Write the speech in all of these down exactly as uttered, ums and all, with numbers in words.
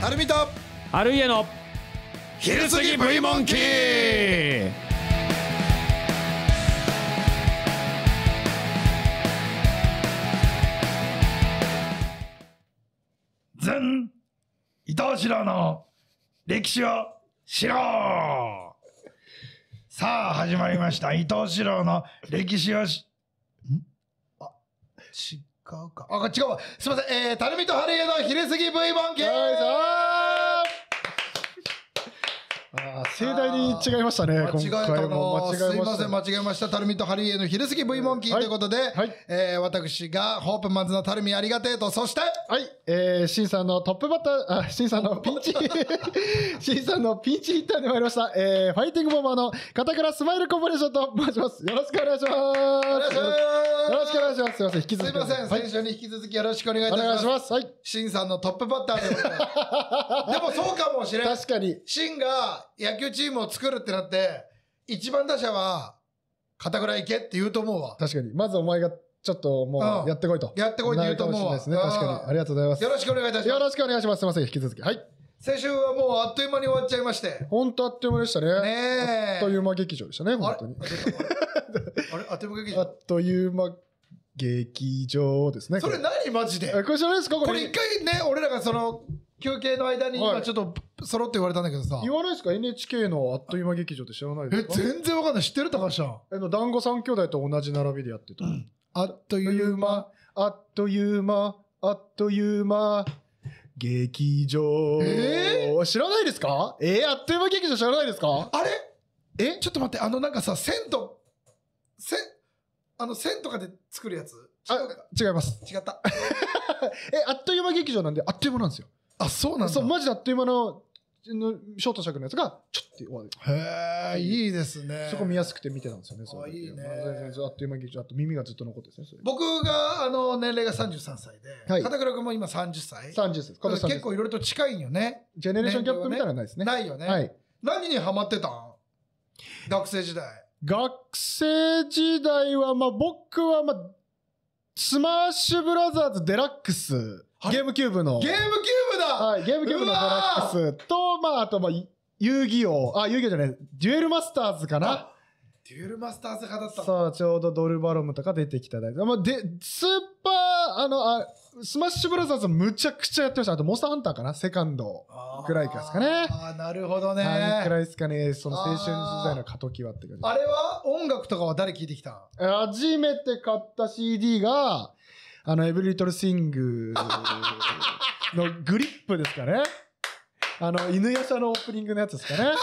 アルミとアルイエの昼過ぎ V モンキー。全伊藤四郎の歴史を知ろう。さあ始まりました伊藤四郎の歴史をしんあ違うかあ違うわすいません、えー、たるみと春家の昼過ぎ V モンキー。 あ盛大に違いましたね。 間違えたな。 今回も間違えました。 すいません間違えました。たるみとハリエの昼過ぎ V モンキーということで、 はいえー、私がホープマンズのたるみありがてえと、そしてはい、えー、シンさんのトップバッター、あ、シンさんのピンチ、シンさんのピンチヒッターで参りました。えー、ファイティングボンバーの片倉スマイルコーポレーションと申します。よろしくお願いします。よろしくよろしくお願いします。すいません、引き続き。 すいません、 はい、 先週に引き続きよろしくお願いいたします。 お願いします。はい。 シンさんのトップバッターでございます。でもそうかもしれん。 確かに。 シンが野球チームを作るってなって、一番打者は片倉行けって言うと思うわ。 確かに。まずお前がちょっともうやってこいと。 やってこいって言うと思うわ。 ですね。確かに。ありがとうございます。 よろしくお願いいたします。 よろしくお願いします。すいません、引き続き。はい。 先週はもうあっという間に終わっちゃいまして。 本当あっという間でしたね。 ねえ。 あっという間劇場でしたね、本当に。 あれあっという間劇場あっという間劇場ですね。 それ何マジでこれ知らないですかこれ。 これ一回ね、俺らがその、休憩の間に今ちょっと揃って言われたんだけどさ。 言わないですか エヌエイチケー のあっという間劇場って知らないですか。 え、全然わかんない。知ってる高橋さん。 あの、団子三兄弟と同じ並びでやってた。うん、 あっという間、 あっという間、あっという間、劇場。えー、知らないですかえー、あっという間劇場知らないですかあれえちょっと待って、あのなんかさ、銭湯、せ、あの銭とかで作るやつあ、違います。 違った。 え、あっという間劇場なんで、あっという間なんですよ。 あ、そうなんだ。 そう、マジであっという間の、のショート尺のやつが、ちょっと終わる。 へえ、いいですね。 そこ見やすくて見てたんですよね。 あ、いいね。 あっという間劇場、あと耳がずっと残ってですね。 僕が、あの、年齢がさんじゅうさんさいで、はい、片倉君も今さんじゅっさい。 さんじゅっさいです。 結構いろいろと近いんよね。 ジェネレーションギャップみたいなのはないですね。 ないよね。 はい。 何にハマってたん学生時代。 学生時代は、まあ僕は、まあ、スマッシュブラザーズデラックス。ゲームキューブの。 ゲームキューブだはい、ゲームキューブのデラックスと、まあ、あと、まあ、遊戯王。あ、遊戯王じゃない。デュエルマスターズかな。 デュエルマスターズ派だったそう、ちょうどドルバロムとか出てきた代。まあ、で、スーパー、あの、あ、スマッシュブラザーズむちゃくちゃやってました。あと、モンスターハンターかなセカンドくらいですかね。 ああ、なるほどね。 あれくらいですかね。その青春時代の過渡期はって感じ。 あれは音楽とかは誰聴いてきたん？ 初めて買った シーディー が、あの、エブリリトルシングのグリップですかね。あの、犬夜叉のオープニングのやつですかね。いや、もう、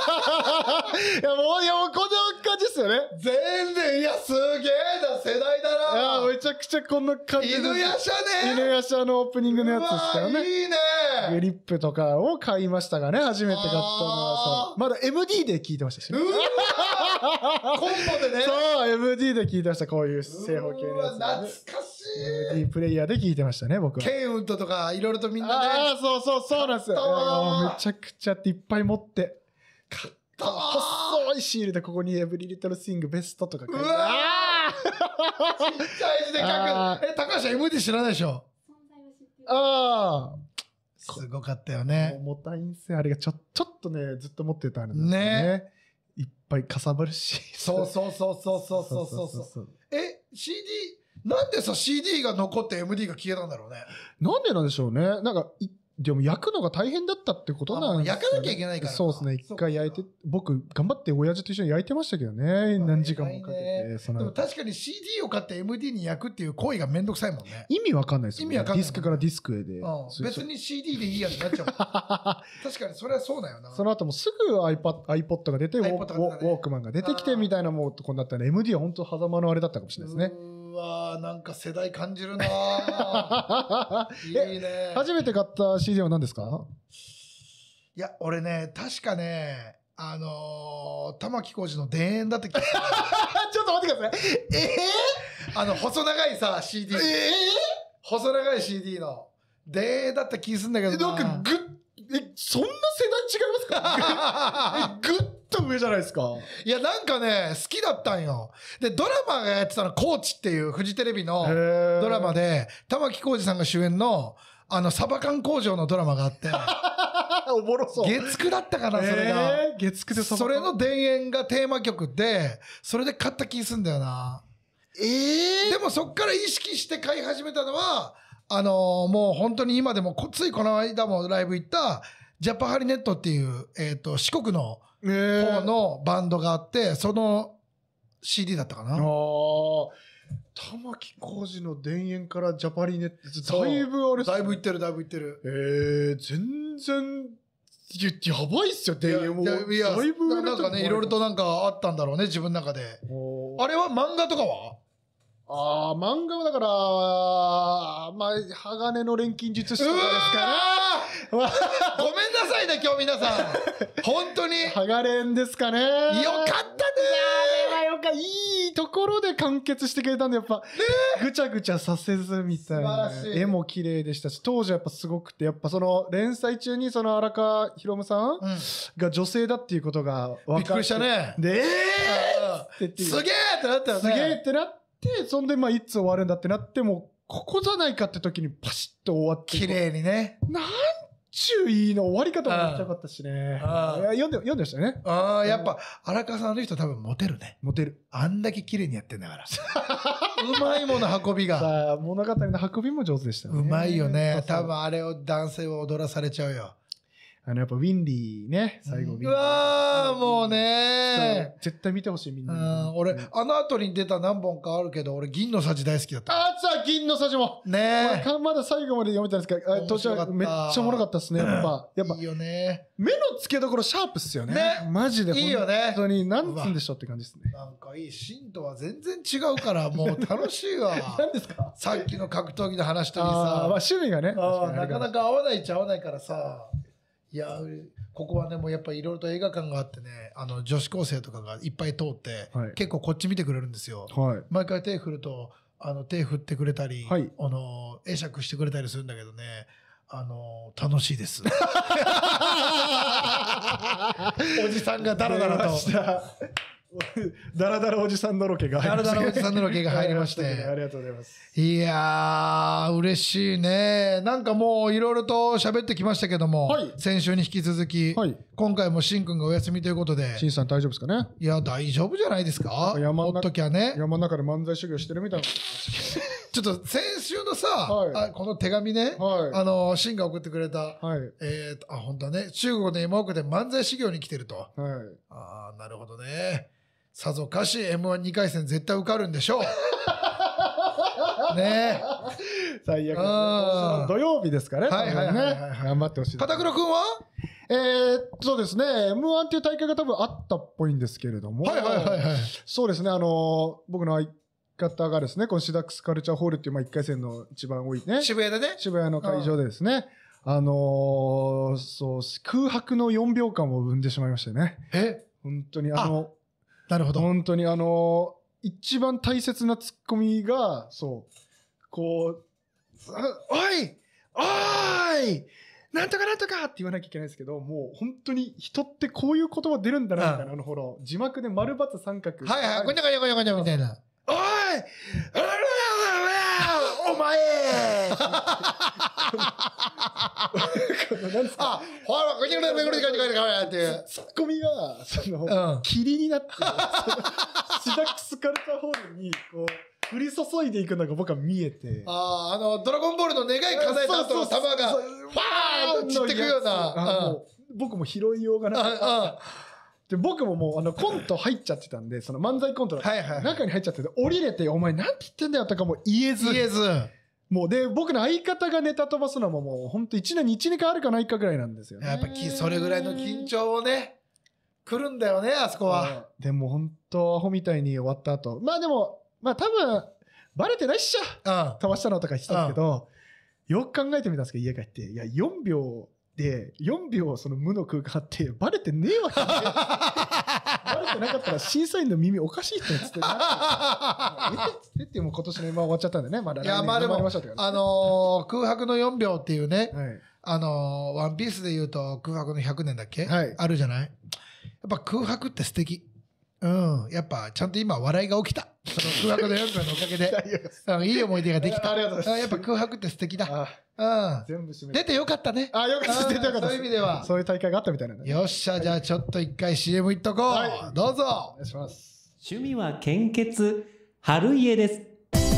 いや、もうこんな感じですよね。 全然、いや、すげえな、世代だな。 いや、めちゃくちゃこんな感じです。 犬夜叉ね。 犬夜叉のオープニングのやつですからね。 いいね。 グリップとかを買いましたがね、初めて買ったのはそう。まだ エムディー で聞いてましたしね。 うわコンボでね。 そう、エムディー で聞いてました、こういう正方形のやつ、ね。 懐かしい。 エムディー プレイヤーで聞いてましたね、僕は。 ケイウントとか、いろいろとみんなね。 ああ、そうそう、そうなんですよ。めちゃくちゃっていっぱい持って。 買ったわ細いシールでここにエブリリトルスイングベストとか書いて。うわちっちゃい字で書く。え、高橋 エムディー 知らないでしょ？ ああ。 すごかったよね。 重たいんすよ。あれがちょ、ちょっとね、ずっと持ってたんですよね。ね。いっぱいかさばるし。 そうそうそうそうそうそうそうそう。え、シーディー、なんでさ シーディー が残って エムディー が消えたんだろうね。 なんでなんでしょうね。なんか、いでも焼くのが大変だったってことなんですよ、ね。焼かなきゃいけないから。 そうですね。一回焼いて、僕、頑張って親父と一緒に焼いてましたけどね。何時間もかけて。そのでも確かに シーディー を買って エムディー に焼くっていう行為がめんどくさいもんね。 意味わかんないですよね。 意味わかんない。 ディスクからディスクへで。 うん、別に シーディー でいいやってなっちゃうもん。確かにそれはそうだよな。 その後もすぐ iPod, iPod が出て、ウォークマンが出てきてみたいなもうとこになったら エムディー は本当狭間のあれだったかもしれないですね。 うわー、なんか世代感じるないいね。 初めて買った シーディー は何ですか？ いや、俺ね、確かね、あのー、玉置浩二の田園だって聞いた。 ちょっと待ってください。えぇ、ー、あの、細長いさ、シーディー。えぇ、ー、細長い シーディー の。田園だった気すんだけどな。 なんかぐっ、え、そんな世代違いますか？え、ぐっと上じゃないですか。 いや、なんかね、好きだったんよ。で、ドラマがやってたの、コーチっていうフジテレビのドラマで、玉置浩二さんが主演の、 あのサバ缶工場のドラマがあっておもろそう。 月くだったかなそれが、 えー、月9でサバ缶。 それの田園がテーマ曲でそれで買った気すんだよな。 えー、 でもそっから意識して買い始めたのはあのー、もう本当に今でもこついこの間もライブ行ったジャパハリネットっていう、えー、と四国の方のバンドがあってその シーディー だったかな。 ああ、玉置浩二の田園からジャパリネットだいぶあれ、 だいぶいってるだいぶいってる。 えー、全然ややばいっすよ田園も。 いやいやだいぶなんかねいろいろとなんかあったんだろうね自分の中で。あれは漫画とかはああ、漫画はだから、まあ、鋼の錬金術師とかですから。 ごめんなさいね、今日皆さん。本当に。 鋼ですかね。よかったね。 いや、 あれはよかった。いいところで完結してくれたんで、やっぱ、ぐちゃぐちゃさせずみたいな。絵も綺麗でしたし、当時はやっぱすごくて、やっぱその連載中にその荒川博さんが女性だっていうことが分かって。 びっくりしたね。 で、えー、 すげえってなったよね。 すげえってなって。でそんでまあいつ終わるんだってなってもここじゃないかって時にパシッと終わって綺麗にねなんちゅういいの終わり方もめっちゃ良かったしね。いや読んで読んでましたね。 ああやっぱ荒川さんの人多分モテるね。 モテる。 あんだけ綺麗にやってんだからうまいもの運びがさあ物語の運びも上手でしたね。 うまいよね。多分あれを男性を踊らされちゃうよ。 あのやっぱウィンリーね最後、 うん、うわーもうね絶対見てほしいみんな、 うん、俺あの後に出た何本かあるけど俺銀のさじ大好きだった。 あーさあ銀のさじもねえまだ最後まで読めたんですけど途中めっちゃおもろかったですね。やっぱやっぱいいよね。 目の付けどころシャープっすよね。 ねマジでいいよね。 本当に何つんでしょうって感じですね。 なんかいいシンとは全然違うからもう楽しいわ何ですかさっきの格闘技の話といいさ、 まあ、趣味がねなかなか合わないっちゃ合わないからさ。いやここはねもうやっぱりいろいろと映画館があってねあの女子高生とかがいっぱい通って、はい、結構こっち見てくれるんですよ、はい、毎回手振るとあの手振ってくれたり、はい、あの会釈してくれたりするんだけどねあの楽しいですおじさんがダラダラとダラダラおじさんのロケが入りました。ダラダラおじさんのロケが入りましてありがとうございます。 いやー嬉しいね。なんかもういろいろと喋ってきましたけども、はい、先週に引き続き、はい、今回もしんくんがお休みということでしんさん大丈夫ですかね。いや大丈夫じゃないですか。 山ほっときゃね山の中で漫才修行してるみたいなちょっと先週のさ、はい、あこの手紙ね、はい、あのしんが送ってくれた、はい、えー、あ本当はね中国の山奥で漫才修行に来てると、はい、あなるほどね。さぞかし エムワンに 回戦絶対受かるんでしょうねえ最悪ですね。土曜日ですかね。はいはいはいはい、頑張ってほしい。 片倉君はえー、そうですね エムワン っていう大会が多分あったっぽいんですけれども、はいはいはいはい、そうですねあの僕の相方がですねこのシダックスカルチャーホールっていうまあいっかい戦の一番多いね渋谷でね渋谷の会場でですね、うん、あのー、そう空白のよんびょうかんを生んでしまいましてね。え本当にあのなるほど。 本当にあのー、一番大切なツッコミがそうこうおいおーいなんとかなんとかって言わなきゃいけないですけどもう本当に人ってこういう言葉出るんだなみたいな、あのほら字幕で丸×三角はいはいごにゃごにゃごにゃごにゃみたいなおいお前なんですかほらごにゃごにゃごにゃごにゃごにゃってツッコミがその霧になってシダックスカルチャーホールにこう降り注いでいくのが僕は見えて、 あああのドラゴンボールの願い叶えた後の球がファーンと散ってくような、 僕も拾いようがなかったで僕ももうあのコント入っちゃってたんでその漫才コントの中に入っちゃってて降りれてお前なんて言ってんだよとかも言えず言えずもうで僕の相方がネタ飛ばすのももう本当いちねんにいち、にかいあるかないかぐらいなんですよね。 やっぱそれぐらいの緊張をね来るんだよねあそこは。 でも本当アホみたいに終わった後まあでもまあ多分バレてないっしょ、うん、飛ばしたのとか言ってたんですけど、うん、よく考えてみたんですけど家帰っていやよんびょうでよんびょうその無の空間あってバレてねえわけねバレてなかったら審査員の耳おかしいって言ってなってえっつってってもう今年の今終わっちゃったんでねまだ来年頑張りましょうって、ね、 あのー、空白のよんびょうっていうね、はい、あのー、ワンピースでいうと空白のひゃくねんだっけ、はい、あるじゃない。やっぱ空白って素敵。 うんやっぱちゃんと今笑いが起きたその空白のよんぷんのおかげでうんいい思い出ができた。 ありがとうございます。 やっぱ空白って素敵だ。 あうん全部締め出てよかったね。 あよかった出てよかったそういう意味ではそういう大会があったみたいなんでよっしゃじゃあちょっと一回 シーエム いっとこう、 はいどうぞ。 お願いします。 趣味は献血春家です。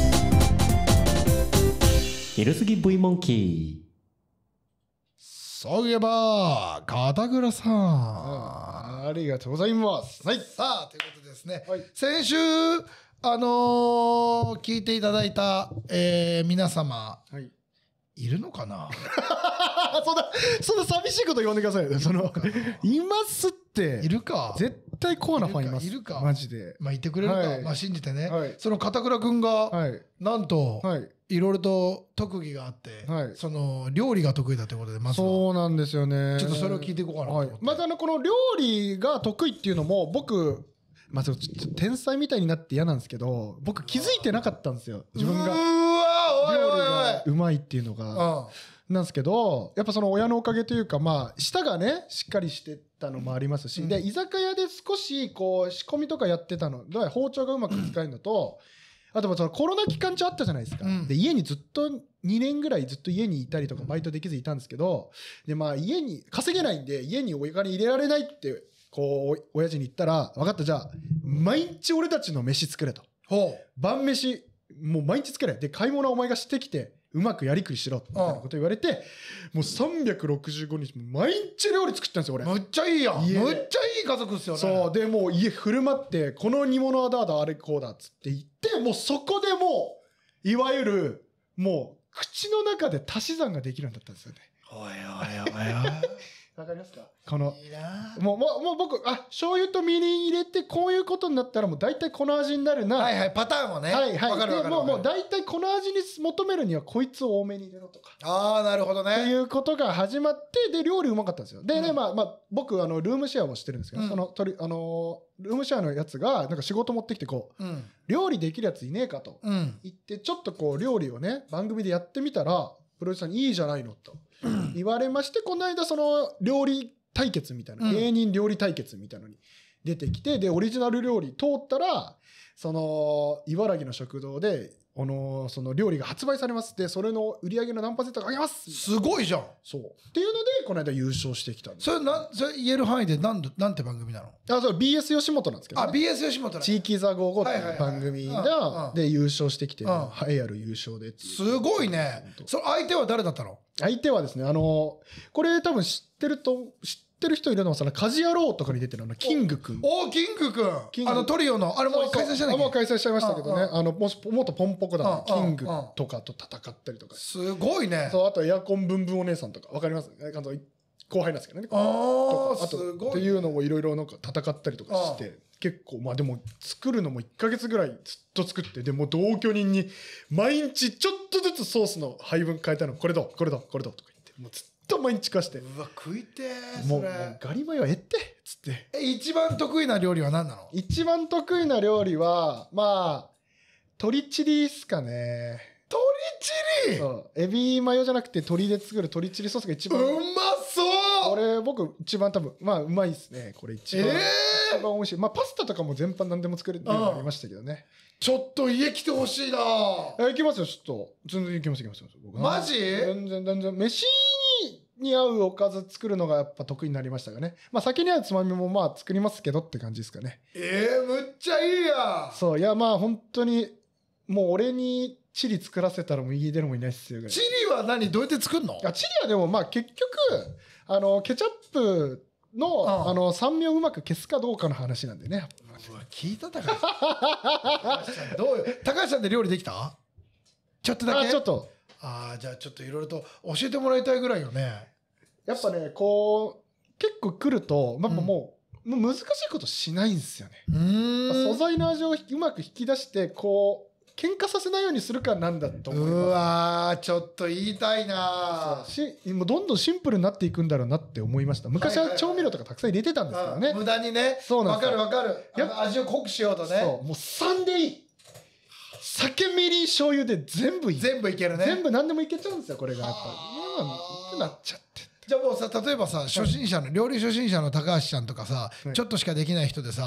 昼過ぎ V モンキー。 そういえば片倉さん、 あありがとうございます。はい。 さあということでですね、 はい先週あのー聞いていただいた、えー皆様はい。 いるのかなそんなそんな寂しいこと言わんでくださいよ。そのいますっているか絶対コアなファンいます。 いるかいるかマジで。 まあいてくれるか、 はいまあ信じてね、 はいその片倉くんが、 はいなんと、 はい。 いろいろと特技があって、 はいその料理が得意だということでまずはそうなんですよね。 ちょっとそれを聞いていこうかなと思って、 はい。まずあのこの料理が得意っていうのも僕。まあ、ちょっと天才みたいになって嫌なんですけど僕気づいてなかったんですよ自分がうーわおいおいおい料理がうまいっていうのがなんですけどやっぱその親のおかげというかまあ舌がねしっかりしてたのもありますし、 うんで居酒屋で少しこう仕込みとかやってたので包丁がうまく使えるのと、あとそのコロナ期間中あったじゃないですか、 うんで家にずっとにねんぐらいずっと家にいたりとかバイトできずいたんですけどでまあ家に稼げないんで家にお金入れられないってこう親父に言ったら分かったじゃあ毎日俺たちの飯作れとほ晩飯もう毎日作れで買い物はお前がしてきてうまくやりくりしろみたいなこと言われてもうさんびゃくろくじゅうごにち毎日料理作ってたんですよ俺うむっちゃいいやん家でむっちゃいい家族っすよね。 そうでもう家振る舞ってこの煮物はだだあれこうだっつって言ってもうそこでもういわゆるもう口の中で足し算ができるようになったんですよね。 おいおいおいおいわかりますかこのいいなもうもうもう僕あ醤油とみりん入れてこういうことになったらもう大体この味になるなはいはいパターンをねはいはいわかるわかるわかるでもうもう大体この味に求めるにはこいつを多めに入れろとかああなるほどっていねうことが始まってで料理うまかったんですよでね、 うんまあまあ僕あのルームシェアをしてるんですけど、 うんその取りあのルームシェアのやつがなんか仕事持ってきてこううん料理できるやついねえかとうん言ってちょっとこう料理をね番組でやってみたらプロデューサーにいいじゃないのと言われましてこの間その料理対決みたいな、 うん芸人料理対決みたいなのに出てきてでオリジナル料理通ったらその茨城の食堂であのその料理が発売されますでそれの売り上げの何パーセントか上げますすごいじゃん。 そうっていうのでこの間優勝してきたんですそれなんそれ言える範囲でなんなんて番組なの？ あそう ビーエス 吉本なんですけど、 あね、 ビーエス 吉本だ。 地域座ゴーゴーってはいはいいうはい番組うんうんがで優勝してきてうん栄えある優勝でっていうすごいね。それ相手は誰だったの？ 相手はですねあのこれ多分知ってると知ってる人いるのはその家事野郎とかに出てるあのキングくんおーキングくんキングあのトリオのあれもう開催したんだっあもうけ？ 開催しちゃいましたけどねうんうんあのもし元ポンポコだのうんうんキングとかと戦ったりとかすごいね。 そうあとエアコンブンブンお姉さんとかわかりますあの後輩なんですけどねあとかあとあすごい。 っていうのもいろいろなんか戦ったりとかして結構まあでも作るのもいっかげつぐらいずっと作ってでもう同居人に毎日ちょっとずつソースの配分変えたのこれどうこれどうこれどうとか言ってもうずっと毎日食わしてうわ食いてーもうもそうれ。 ガリマヨえってっつってえ一番得意な料理は何なの？ 一番得意な料理はまあ鶏チリっすかね鶏チリ。うそうエビマヨじゃなくて鶏で作る鶏チリソースが一番まそう。 これ僕一番多分まあうまいですねこれ一番、 えー一番美味しいまあパスタとかも全般何でも作れるようになりましたけどねちょっと家来てほしいな。 え行きますよちょっと全然行きます行きます僕マジ全然全然飯に合うおかず作るのがやっぱ得意になりましたがねまあ先に合うつまみもまあ作りますけどって感じですかねえー、むっちゃいいやん。 そういやまあ本当にもう俺にチリ作らせたらもう家出るもいないっすよぐらいチリは何どうやって作るの？ あチリはでもまあ結局あのケチャップの、 うんあの酸味をうまく消すかどうかの話なんでねうわ聞いた高橋さん高橋さんどうよ高橋さんで料理できた？ちょっとだけあちょっとあーじゃあちょっといろいろと教えてもらいたいぐらいよね。 やっぱねこう結構来るとやっぱもう,、もう難しいことしないんですよね、 うーん素材の味をうまく引き出してこう喧嘩させないようにするかなんだと思いますうわーちょっと言いたいな。 しもうどんどんシンプルになっていくんだろうなって思いました昔は調味料とかたくさん入れてたんですけどね、 うん無駄にね。 そうなんですよわかるわかる。 やあの味を濃くしようとね。 そうもうさんでいい酒みりん醤油で全部いい全部いけるね。 全部何でもいけちゃうんですよこれがやっぱはりあ今ってなっちゃってじゃあもうさ例えばさ初心者の料理初心者の高橋ちゃんとかさ、 はいちょっとしかできない人でさ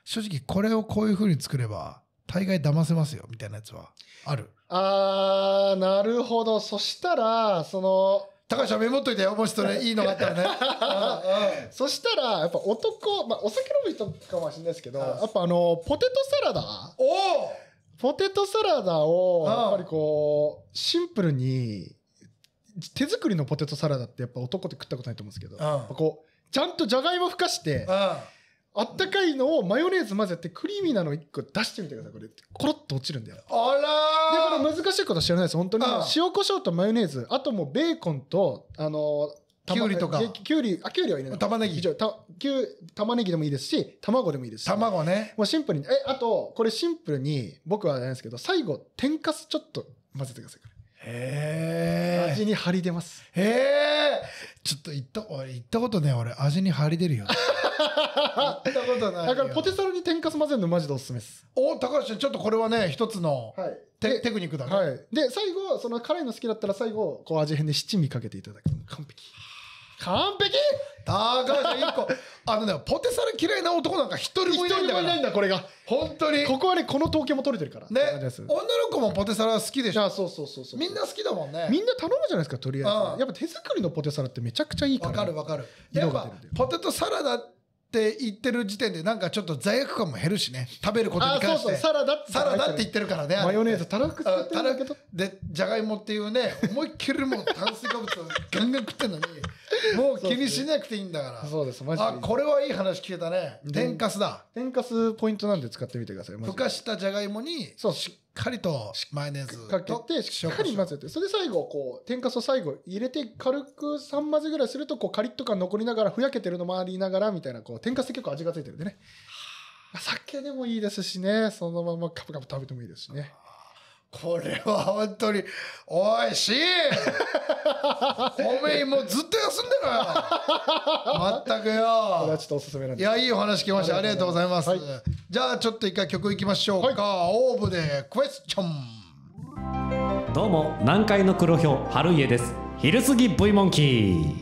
正直これをこういう風に作れば大概騙せますよみたいなやつはある？ あー、なるほど。そしたらその高橋はメモっといてよ、もしそれいいのがあったらね。うんうん、 そしたらやっぱ男、まあ、お酒飲む人かもしれないですけど、やっぱあのポテトサラダおポテトサラダをやっぱりこうシンプルに手作りのポテトサラダってやっぱ男って食ったことないと思うんですけど、やっぱこうちゃんとじゃがいもふかしてあったかいのをマヨネーズ混ぜてクリーミーなのいっこ出してみてください。これコロッと落ちるんだよ。 あらー、 でこれ難しいこと知らないです本当に。塩コショウとマヨネーズ、あともうベーコンとあのきゅうりとかきゅうりあきゅうりは入れない、 玉ねぎたきゅう玉ねぎでもいいですし卵でもいいですし、 卵ね、 もうシンプルにえあとこれシンプルに僕はあれなんですけど最後天かすちょっと混ぜてください。 へえ味に張り出ます。 へえちょっと言った俺言ったことね俺味に張り出るよ言ったことないよ。 だからポテサラに天かす混ぜるのマジでおすすめです。 お高橋ちょっとこれはね一つのはいテテクニックだね。 はい、で最後その辛いの好きだったら最後こう味変で七味かけていただくと完璧完璧。 高橋いっこあのねポテサラ嫌いな男なんか一人もいないんだから。 一人もいないんだこれが本当にここはねこの統計も取れてるからね。女の子もポテサラ好きでしょ。 あそうそうそうそうみんな好きだもんね。 みんな頼むじゃないですかとりあえず、 うん、 やっぱ手作りのポテサラってめちゃくちゃいいから。 わかるわかる。やっぱポテトサラダって言ってる時点でなんかちょっと罪悪感も減るしね、食べることに関して。 あそうそうサラダってサラダって言ってるからね。 マヨネーズたらふく使ってるんだけどでじゃがいもっていうね思いっきりもう炭水化物をガンガン食ってんのにもう気にしなくていいんだから。 そうですマジでいい。 あこれはいい話聞けたね。天かすだ。 天かすポイントなんで使ってみてください。 ふかしたじゃがいもにそうしっかりとマヨネーズかけてしっかり混ぜて、それで最後こう天かすを最後入れて軽くさん混ぜぐらいするとこうカリッと感残りながらふやけてるのもありながらみたいな、こう天かすって結構味がついてるんでね、酒でもいいですしね、そのままカプカプ食べてもいいですしね。 これは本当においしいおめえもうずっと休んでろよまったくよ。 これはちょっとおすすめなんで。 いやいいお話聞きました。ありがとうございます、はい、じゃあちょっと一回曲いきましょうか、はい、オーブでクエスチョン。 どうも南海の黒ひょう春家です。昼過ぎ V モンキー。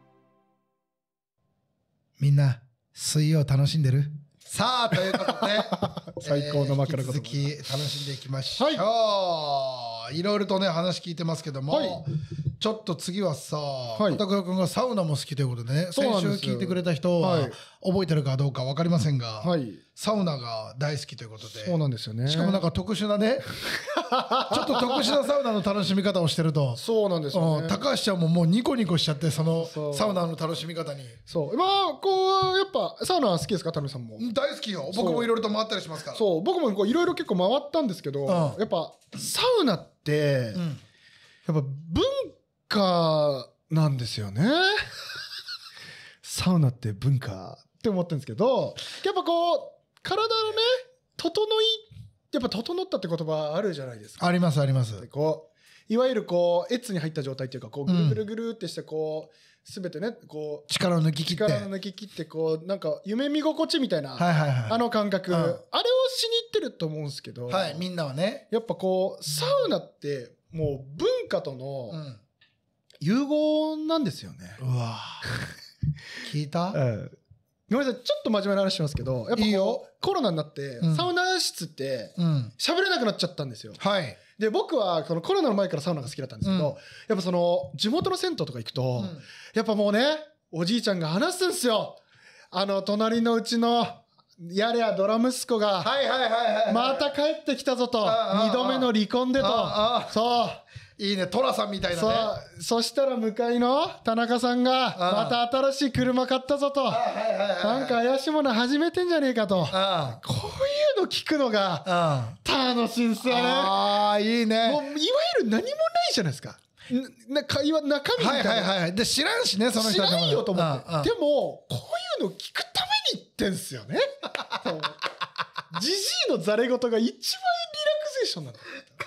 みんな水曜楽しんでる？ さあということで最高の枕言葉、 えー、引き続き楽しんでいきましょう、はい、いろいろとね話聞いてますけども、はい、ちょっと次はさ、はい、片倉君がサウナも好きということでね、先週聞いてくれた人は、はい、覚えてるかどうか分かりませんが、はい、サウナが大好きということで。 そうなんですよね。 しかもなんか特殊なねちょっと特殊なサウナの楽しみ方をしてると。 そうなんですよね。 高橋ちゃんももうニコニコしちゃって、そのサウナの楽しみ方に。 そうまあこうやっぱサウナ好きですか、田辺さんも？ 大好きよ。僕もいろいろと回ったりしますから。 そう僕もいろいろ結構回ったんですけど、うん、やっぱサウナって、うん、やっぱ文化なんですよねサウナって文化って思ってるんですけど、やっぱこう体のね整い、やっぱ整ったって言葉あるじゃないですか。 ありますあります。 こういわゆるこうエツに入った状態っていうか、こうぐるぐるぐるってしてこう全てねこう力を抜き切って力を抜き切ってこうなんか夢見心地みたいな、 はいはいはい、 あの感覚、うん、あれをしに行ってると思うんですけど、 はい、みんなはねやっぱこうサウナってもう文化との融合なんですよね。 うわ聞いた？ うんごめんなさい、ちょっと真面目な話しますけど、やっぱいいよ、コロナになって、うん、サウナ室って喋れなくなっちゃったんですよ、 はい、 で僕はそのコロナの前からサウナが好きだったんですけど、うん、やっぱその地元の銭湯とか行くと、うん、やっぱもうねおじいちゃんが話すんですよ。あの隣のうちのやれやドラ息子がまた帰ってきたぞと、にどめの離婚でと、そういいね、トラさんみたいなね。 そう、そしたら向かいの田中さんがまた新しい車買ったぞと、なんか怪しいもの始めてんじゃねえかと、こういうの聞くのが楽しいんですよね。 ああいいね。 もういわゆる何もないじゃないですか。な会話中身みたいな、 はいはいはい、で知らんしね、その人知らんよと思って。でもこういうの聞くために言ってんすよねジジイのざれ言が一番リラクゼーションなんだ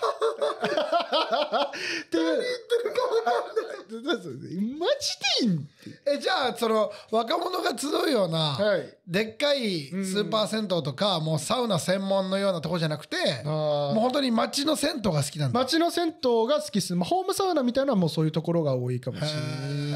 っていうマジでいいんえじゃあその若者が集うような、はい、でっかいスーパー銭湯とか、うん、もうサウナ専門のようなとこじゃなくて、もう本当に街の銭湯が好きなんだ。 街の銭湯が好きっす、まあ、ホームサウナみたいなのはもうそういうところが多いかもしれない。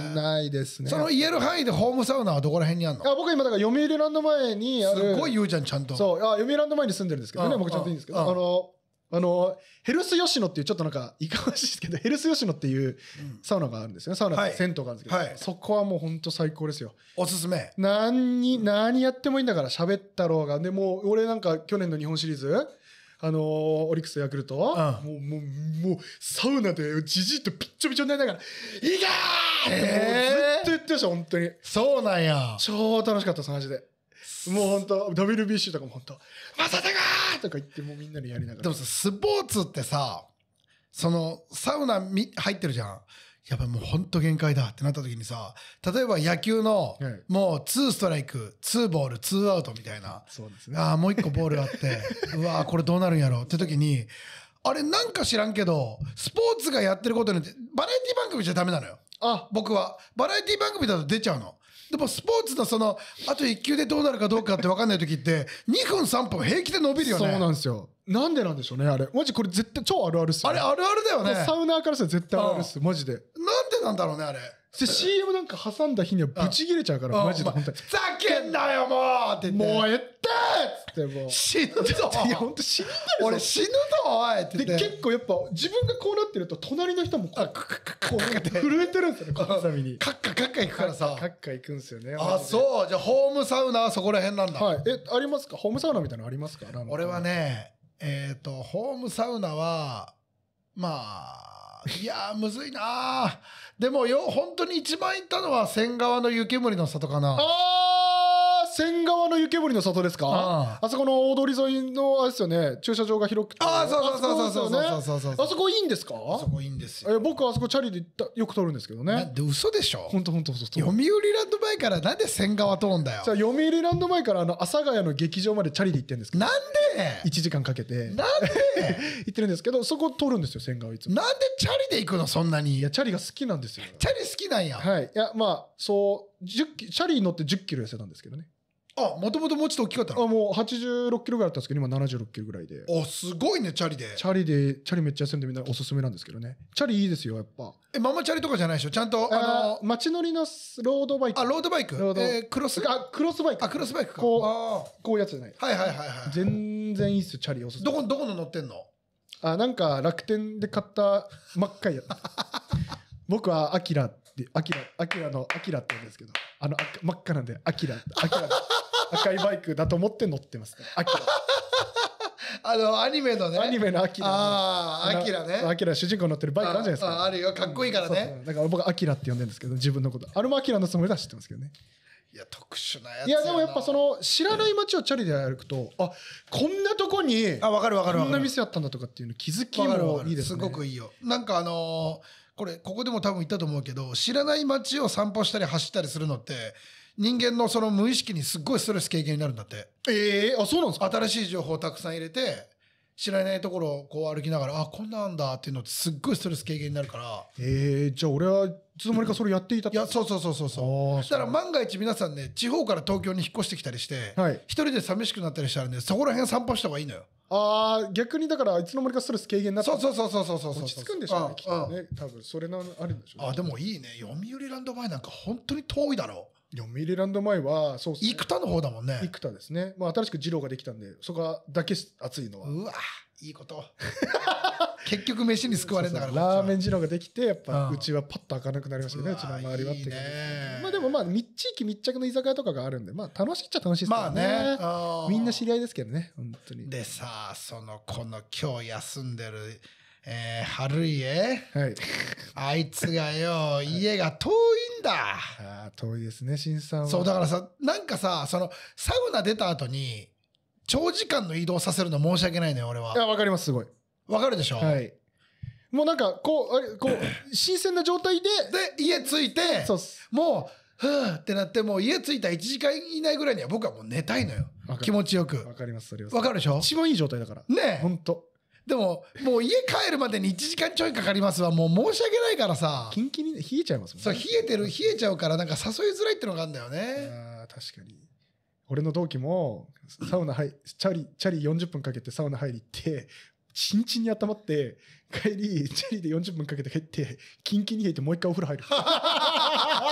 ないですね。 その言える範囲でホームサウナはどこら辺にあるの？ あ、僕今だから読売ランド前にある。 すごい言うじゃんちゃんと。 そう、あ、読売ランド前に住んでるんですけどね、僕ちゃんといいんですけど、あのあのヘルス吉野っていうちょっとなんかいかがわしいですけど、ヘルス吉野っていうサウナがあるんですよね。サウナって銭湯があるんですけど、はい、そこはもう本当最高ですよ。 おすすめ。 何何やってもいいんだから喋ったろうが。でもう俺なんか去年の日本シリーズ。あのー、オリックスヤクルト、うん、もうもうもうサウナでじじいとピッチョピチョになりながら「いいかー!」ってもうずっと言ってました本当に。 そうなんや。 超楽しかったですマジで。もう本当 ダブリュービーシー とかも本当「まさたかー!」とか言ってもうみんなでやりながら。 でもさスポーツってさそのサウナみ入ってるじゃん。やっぱもう本当限界だってなった時にさ、例えば野球のもうツーストライクツーボールツーアウトみたいな、 そうですね、 ああもう一個ボールあってうわーこれどうなるんやろって時にあれなんか知らんけどスポーツがやってることによってバラエティ番組じゃダメなのよ。あ僕はバラエティ番組だと出ちゃうの。でもスポーツのそのあといっ球でどうなるかどうかって分かんない時ってにふんさんぷん平気で伸びるよね。 そうなんですよ。なんでなんでしょうねあれ。マジこれ絶対超あるあるっすよ、ね、 あれあるあるだよね。 サウナーからしたら絶対あるあるっすマジで。 なんでなんだろうねあれ。 で シーエム なんか挟んだ日にはブチ切れちゃうからマジで本当に。 ふざけんなよもうって言ってもうえったーっつってもう死ぬぞ。 いや本当死ぬんだよ俺死ぬぞおいって言って。 で結構やっぱ自分がこうなってると隣の人もこうこう震えてるんですよね小刻みに。 カッカカッカ行くからさ。 カッカ行くんですよね。 あそうじゃあホームサウナはそこら辺なんだ。 はい。えありますかホームサウナみたいなのありますか？ 俺はねえっとホームサウナはまあいやむずいな。でもよ本当に一番行ったのは仙川の湯煙の里かな。 あー仙川の湯煙の里ですか？ああそこの大通り沿いのあれですよね駐車場が広くて。 ああそうそうそうそうそうそうそう。 あそこいいんですか？ あそこいいんですよ。 え僕あそこチャリでよく通るんですけどね。 なんで嘘でしょ。 本当本当そうそう。 読売ランド前からなんで仙川通んだよ。 じゃあ読売ランド前からあの阿佐ヶ谷の劇場までチャリで行ってるんですけど。 なんでいちじかんかけて。 なんで行ってるんですけどそこ通るんですよ仙川いつも。 なんでチャリで行くのそんなに。 いやチャリが好きなんですよ。 チャリ好きなんや。 はい。いやまあそうじゅっチャリ乗ってじゅっキロ痩せたんですけどね。 あもともともうちょっと大きかったの？ あもうはちじゅうろっキロぐらいだったんですけど今ななじゅうろっキロぐらいで。 おすごいねチャリで。 チャリでチャリめっちゃ休んでみんなおすすめなんですけどね。チャリいいですよやっぱ。 えママチャリとかじゃないでしょちゃんとあの街乗りのロードバイク。 あロードバイク。 ロードえクロスあクロスバイク。 あクロスバイクか。 こうあこういうやつじゃない。 はいはいはいはい。 全然いいっすよチャリおすすめ。 どこどこの乗ってんの？ あなんか楽天で買った真っ赤いやつ。僕はアキラってアキラアキラのアキラって言うんですけどあの真っ赤なんでアキラアキラ赤いバイクだと思って乗ってますね。アキラ。 あのアニメのね。 アニメのアキラ。 ああアキラね。 アキラ主人公乗ってるバイクあるじゃないですか。 ああるよかっこいいからね。 だから僕アキラって呼んでるんですけど自分のことあれもアキラのつもりでは知ってますけどね。 いや特殊なやつ。 いやでもやっぱその知らない街をチャリで歩くとあこんなとこにあ分かる分かるこんな店あったんだとかっていうの気づきもいいですね。 すごくいいよ。なんかあのこれここでも多分言ったと思うけど知らない街を散歩したり走ったりするのって人間のその無意識にすっごいストレス軽減になるんだって。 ええー、あそうなんですか。 新しい情報をたくさん入れて知らないところをこう歩きながらあこんなんだっていうのってすっごいストレス軽減になるから。 ええー、じゃあ俺はいつの間にかそれやっていたって。 いやそうそうそうそうそうだから万が一皆さんね地方から東京に引っ越してきたりして、はい、一人で寂しくなったりしたらねそこら辺散歩した方がいいのよ。 ああ逆にだからいつの間にかストレス軽減になってそうそうそうそうそうそう落ち着くんでしょうねきっとね多分それのあるんでしょうね。 あでもいいね読売ランド前なんか本当に遠いだろう。 読売ランド前はそうですね生田の方だもんね。 生田ですね。まあ新しく二郎ができたんでそこだけ熱いのはうわいいこと結局飯に救われるんだからラーメン二郎ができてやっぱうちはパッと開かなくなりましたよねうちの周りはっていうまあでもまあ地域密着の居酒屋とかがあるんでまあ楽しいっちゃ楽しいですけどね。まあねみんな知り合いですけどね本当に。 でさそのこの今日休んでるえー、春家、はい、あいつがよ家が遠いんだ。 あ遠いですね新さんは。 そうだからさなんかさそのサウナ出た後に長時間の移動させるの申し訳ないのよ俺は。 いやわかりますすごいわかるでしょ。はいもうなんかこうあれこう新鮮な状態でで家着いてそうもうふーってなってもう家着いたいちじかん以内ぐらいには僕はもう寝たいのよ気持ちよく。 わかりますそれは。 わかるでしょ。 一番いい状態だからねえほんと。 でももう家帰るまでにいちじかんちょいかかりますわもう申し訳ないからさキンキンに冷えちゃいますもんね。 そう冷えてる冷えちゃうからなんか誘いづらいってのがあるんだよね。 あ確かに俺の同期もサウナ入チャリチャリよんじゅっぷんかけてサウナ入り行ってチンチンに温まって帰りチャリでよんじゅっぷんかけて帰ってキンキンに冷えてもう一回お風呂入る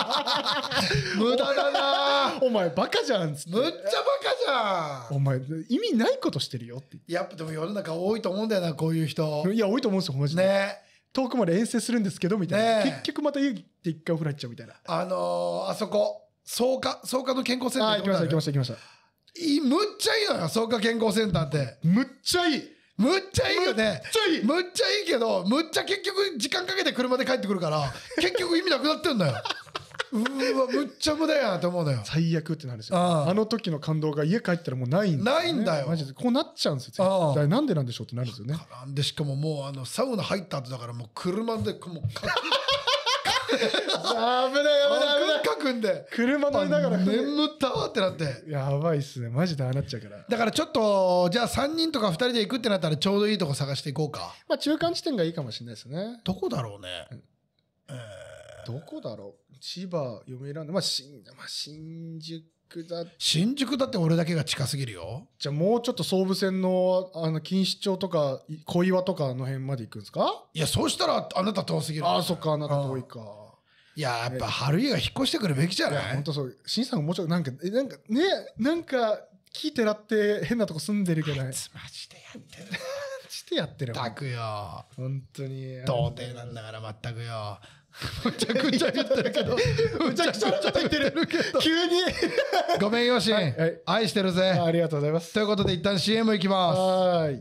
無駄だな。 お前バカじゃんっつって。 むっちゃバカじゃん。 お前意味ないことしてるよってやっぱでも世の中多いと思うんだよな、こういう人。 いや多いと思うんですよマジで。 ね。 遠くまで遠征するんですけどみたいな、 ね結局また家で一回お風呂入っちゃうみたいな。 あのー、あそこ草加草加の健康センターあ行きました行きました行きました。 いいむっちゃいいのよ草加健康センターって。 むっちゃいい。 むっちゃいいよね。 むっちゃいい。 むっちゃいいけどむっちゃ結局時間かけて車で帰ってくるから結局意味なくなってんだよ。うーわむっちゃ無駄やなって思うのよ。 最悪ってなるんですよ。 あああの時の感動が家帰ったらもうないんですよね、 ないんだよマジでこうなっちゃうんですよ。 ああ絶対なんでなんでしょうってなるんですよね。 でしかももうあのサウナ入った後だからもう車でもうカク危ない危ない危ない。 カクんで車乗りながら眠ったわってなって。 やばいっすねマジでああなっちゃうから。 だからちょっとじゃあさんにんとかふたりで行くってなったらちょうどいいとこ探していこうか。 まあ中間地点がいいかもしれないですね。 どこだろうね。えーどこだろう。千葉読売ランドまあ新まあ新宿だ。 新宿だって俺だけが近すぎるよ。 じゃあもうちょっと総武線のあの錦糸町とか小岩とかの辺まで行くんですか。 いやそうしたらあなた遠すぎる。 ああそっかあなた遠いか。 いややっぱ春家が引っ越してくるべきじゃいやない。 本当そう新さんもうちょっとなんかえなんかねなんか木てらって変なとこ住んでるけどマジでやってる。 してやってるたくよ。 本当に童貞なんだからまったくよ。むちゃくちゃ言ってるけどむちゃくちゃ言ってるけど急にごめんよしん、 はいはい愛してるぜ。 ありがとうございます。 ということで一旦 シーエム いきます。 はーい。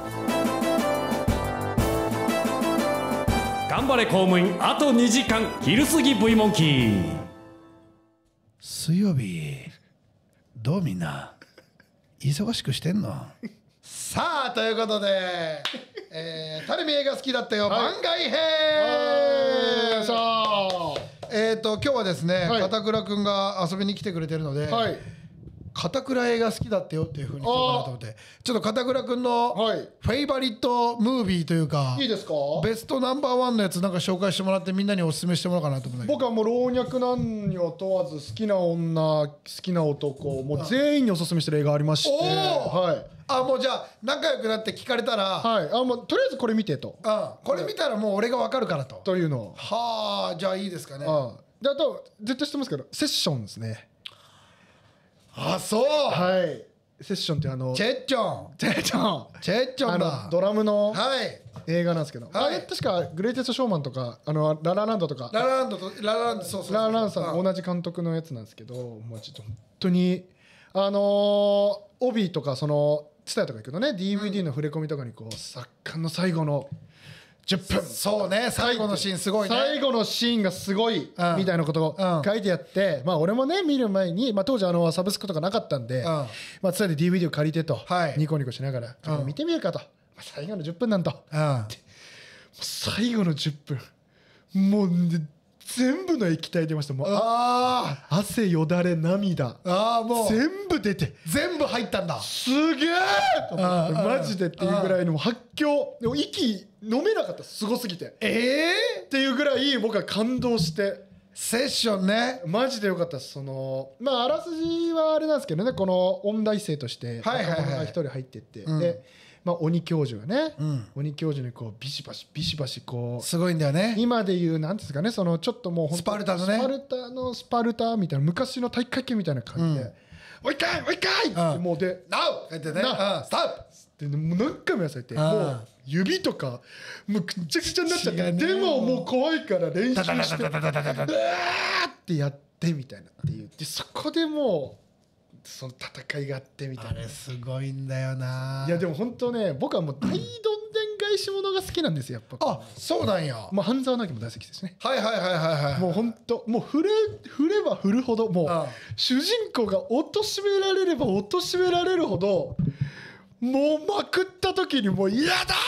頑張れ公務員あとにじかん昼過ぎ V モンキー。 水曜日どうみんな忙しくしてんの。さあということで、えー、タレミ映画好きだったよ、番外編。 さあえっと今日はですね、 はい片倉くんが遊びに来てくれてるので、 はい片倉映画好きだってよっていうふうに言ってもらおうと思ってちょっと片倉くんのはいフェイバリットムービーというか、 いいですか。 ベストナンバーワンのやつなんか紹介してもらってみんなにお勧めしてもらおうかなと思うんだけど。 僕はもう老若男女問わず好きな女好きな男もう全員におすすめしてる映画ありまして、 おーはいあもうじゃあ仲良くなって聞かれたら、 はいあもうとりあえずこれ見てとうんこれ見たらもう俺が分かるからと。 というのをはあじゃあいいですかね。 あであと絶対知ってますけどセッションですね。 あそう、 はいセッションってあのチェッチョンチェッチョンチェッチョあンだのドラムのはい映画なんですけど、 はいあれ確かグレイテストショーマンとかあのララランドとかララランドとララランドそうそうそうララランドさんとうん同じ監督のやつなんですけど、もうちょっと本当にあのー、帯とかそのツタヤとか行くとね ディーブイディー の触れ込みとかにこう作家の最後のじゅっぷんそうね最後のシーンすごいね。 最後のシーンがすごいうんみたいなことうんを書いてあって、まあ俺もね見る前に、まあ、当時あのサブスクとかなかったんで、まあツタヤで ディーブイディー を借りてと、 はいニコニコしながらちょっと見てみるかと、まあ最後のじゅっぷんなんとうん最後のじゅっぷんもうね全部の液体出ました。もうああ汗よだれ涙ーあーもう全部出て全部入ったんだ。 すげえと思ってマジでっていうぐらいの発狂でも息飲めなかったすごすぎてええっていうぐらい僕は感動してセッションね。 マジでよかったです。そのまああらすじはあれなんですけどね、この音大生としてはいはいはい若者が一人入ってって、 うんで、まあ、鬼教授がね、 うん鬼教授にこうビシバシビシバシこうすごいんだよね。 今で言うなんていうんですかね、そのちょっともう本当スパルタのねスパルタのスパルタみたいな昔の体育会系みたいな感じでうん 「おいかいおいかい!」ってうんもうでナウって言ってね。 なうんストップ。 でもう何回もやらされてうんもう指とかもうくっちゃくちゃになっちゃっ血がねてでももう怖いから練習ダダダしてうわダダダダダダーってやってみたいなっていうでそこでもうその戦いがあってみたあいな。 れすごいんだよな。 いやでも本当ね僕はもう大どんでん返し物が好きなんですよやっぱ。 あそうなんや。 もう半沢直樹も大好きですね。 はいはいはいはいはい。 もう本当もう振れ振れば振るほどもううん主人公が貶められれば貶められるほどもうまくった時にもう嫌だ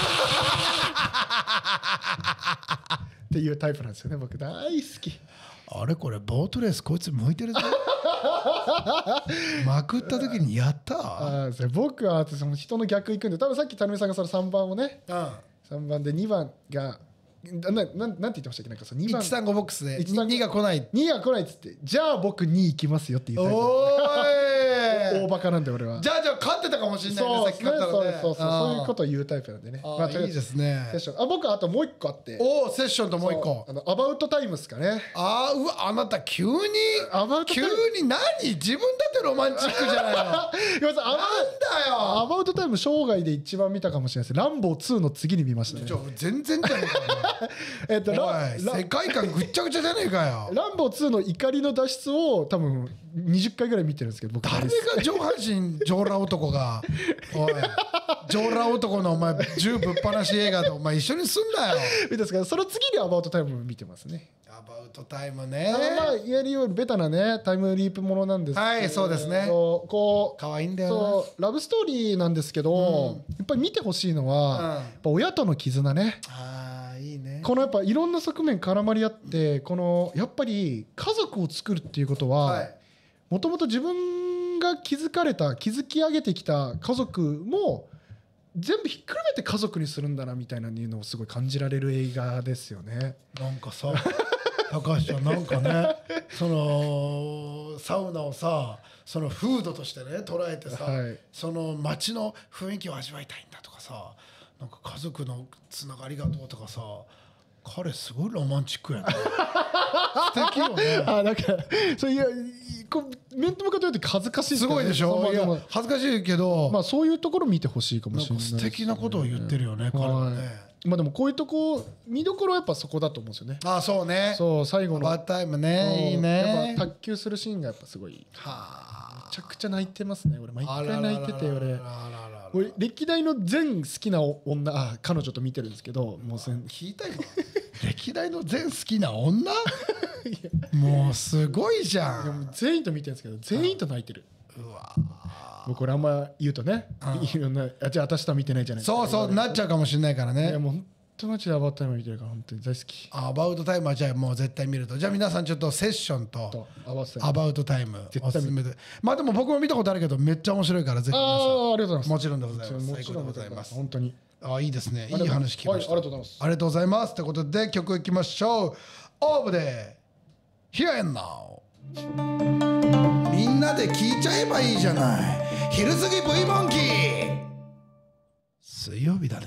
ーっていうタイプなんですよね。僕大好き。 あれこれボートレースこいつ向いてるぞ。まくった時にやった。 あーそれ僕はその人の逆行くんで多分さっき田辺さんがそのさんばんをねうん。 さんばんでにばんがなななんなんて言ってましたっけなんかそのにばん一三五ボックスで一三五にが来ない。 にが来ないっつってじゃあ僕に行きますよっていうタイプ。 おーい。 大バカなんで俺は。 じゃあじゃあ勝ってたかもしれないね。 そうですね。 さっき勝ったらね。 そうそうそうあーそういうことを言うタイプなんでね。 あーまあとりあえずいいですねセッション。あ僕あともう一個あって。 おおセッションともう一そう個。 あのアバウトタイムですかね。 あーうわあなた急にアバウトタイ急ム。 に何自分だってロマンチックじゃないの。なんごめんなさい。アバだよ。 アバウトタイム生涯で一番見たかもしれないです。ランボーツーの次に見ましたねち。ょ全然じゃねええっとかよ。 ラおい世界観ぐっちゃぐちゃじゃねえかよ。 ランボーツーの怒りの脱出を多分にじゅっかいぐらい見てるんですけど僕誰が上半身上裸男がおい上裸男のお前銃ぶっ放し映画でお前一緒にすんなよ。 見てですからその次にアバウトタイム見てますね。 アバウトタイムね。 あのまあいわゆるベタなねタイムリープものなんですけど、 はいそうですねそうこう可愛いんだよな。 そうラブストーリーなんですけど、やっぱり見てほしいのは、 うんやっぱ親との絆ね。 ああいいね。 このやっぱいろんな側面絡まり合ってこのやっぱり家族を作るっていうことははいもともと自分が築かれた築き上げてきた家族も全部ひっくるめて家族にするんだなみたいなのをすごい感じられる映画ですよね。 なんかさ高橋ちゃんなんかねそのサウナをさそのフードとしてね捉えてさ、 はいその街の雰囲気を味わいたいんだとかさなんか家族のつながりがどうとかさ彼すごいロマンチックやね素敵よね。 あなんかそういやこう面と向かって言うと恥ずかしいですすけどねごいでしょ。いやまあでも恥ずかしいけど、 まあそういうところ見てほしいかもなんしれないですね。 か素敵なことを言ってるよね彼ははいね。 まあでもこういうとこ見どころはやっぱそこだと思うんですよね。 あそうね。 そう最後のバータイムねいいやねっ。ぱ卓球するシーンがやっぱすごいはめちゃくちゃ泣いてますね俺毎あ。 回泣いてて俺あらららららら俺歴代の全好きな女あ彼女と見てるんですけどもうせん聞いた今歴代の全好きな女もうすごいじゃいやもん。 う全員と見てるんですけど全員と泣いてる。 うわもうこれあんま言うとねいろんなあじゃあ私とは見てないじゃないですか。 そうそうなっちゃうかもしれないからね。 いやもう本当マジでアバウトタイム見てるから本当に大好きアバウトタイムはじゃあもう絶対見ると。じゃあ皆さんちょっとセッションととアバウトタイム。 アバウトタイム絶対見おすすめで。まあでも僕も見たことあるけどめっちゃ面白いからぜひ皆さん。 ああありがとうございます。 もちろんでございます。 も最高でごちろんでございま。 ざいますす。 本当に。 あいいですね。いいありがとう話聞きました。 はいありがとうございますありがとうございます。ということで曲いきましょう。オーブで Here and Now。みんなで聞いちゃえばいいじゃない。昼過ぎ V モンキー。水曜日だね。